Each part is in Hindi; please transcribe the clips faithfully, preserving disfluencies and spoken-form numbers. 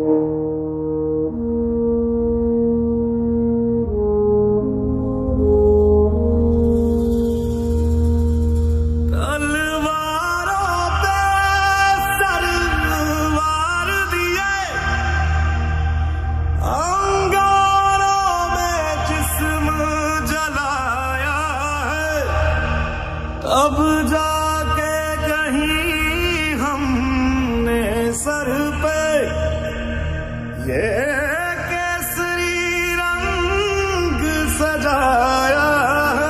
अब जाके कहीं हमने सर पे ये केसरी रंग सजाया है।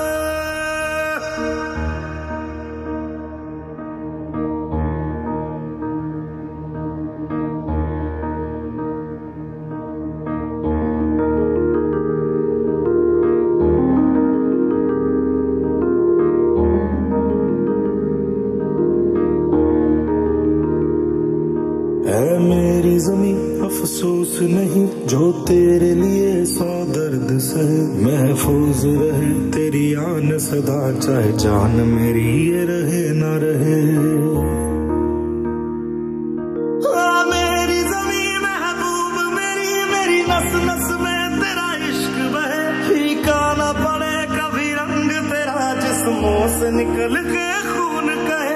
है मेरी ज़मीं अफसोस नहीं जो तेरे लिए सौ दर्द सहे, महफूज रहे तेरी आन सदा चाहे जान मेरी ये रहे ना रहे। हाँ मेरी ज़मीं महबूब मेरी, मेरी नस नस में तेरा इश्क बहे, फीका ना पड़े कभी रंग तेरा जिस्मों से निकल के खून कहे।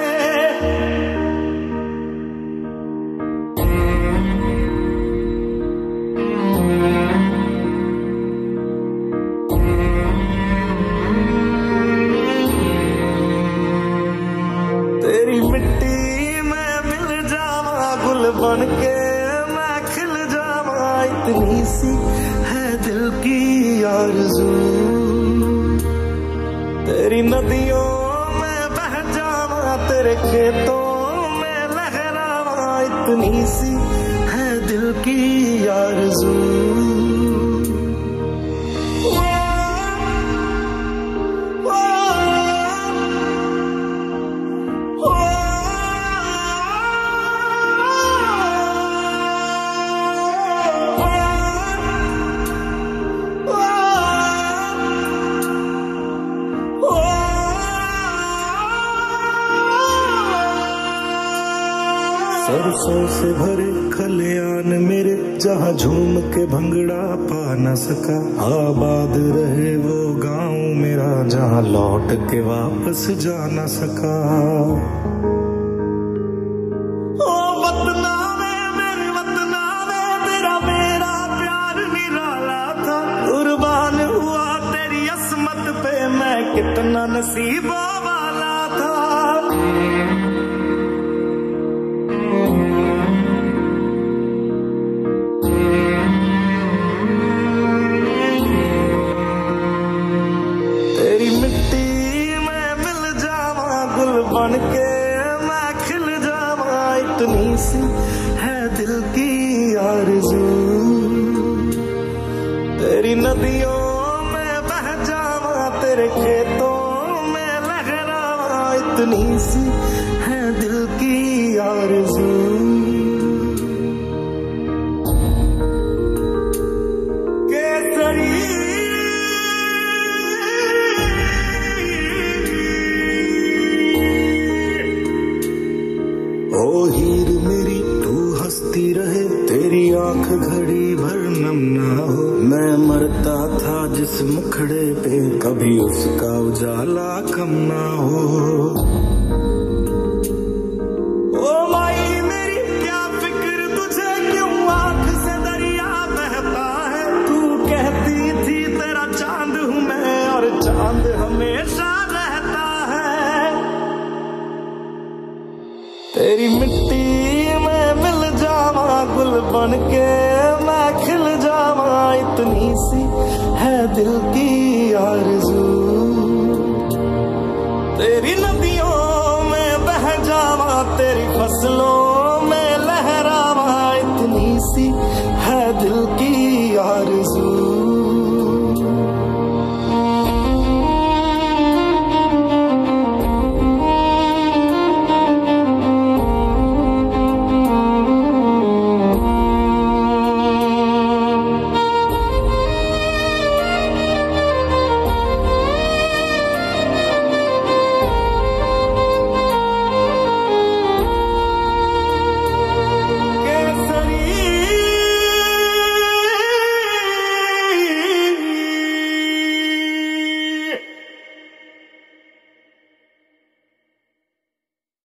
तेरी मिट्टी में मिल जावा गुल बन के मैं खिल जावा, इतनी सी है दिल की आरज़ू। तेरी नदियों में बह जावा तेरे खेतों में लहरावा, इतनी सी है दिल की आरज़ू। सरसों से भरे खलियान मेरे जहाँ झूम के भंगड़ा पा न सका, आबाद रहे वो गांव मेरा जहाँ लौट के वापस जा न सका। ओ वतना में मेरे वतना में तेरा मेरा प्यार निराला था, कुर्बान हुआ तेरी असमत पे मैं कितना नसीबों वाला था। तेरी मिट्टी में मिल जावा गुल बन के मैं खिल जावा, इतनी सी है दिल की आरज़ू। तेरी नदियों में बह जावा तेरे खेतों में लहरावा, इतनी सी है दिल की आरज़ू। केसरी ओ हीर मेरी तू हंसती रहे, तेरी आंख घड़ी भर नम ना हो। मैं मरता था जिस मुखड़े पे कभी उसका उजाला कम ना हो। ओ माई मेरी क्या फिक्र तुझे क्यों आंख से दरिया बहता है, तू कहती थी तेरा चांद हूँ मैं और चांद हमेशा रहता है। तेरी मिट्टी में मिल जावा गुल बन के मैं खिल जावा, इतनी सी है दिल की आरज़ू। तेरी नदियों में बह जावा तेरी फसलों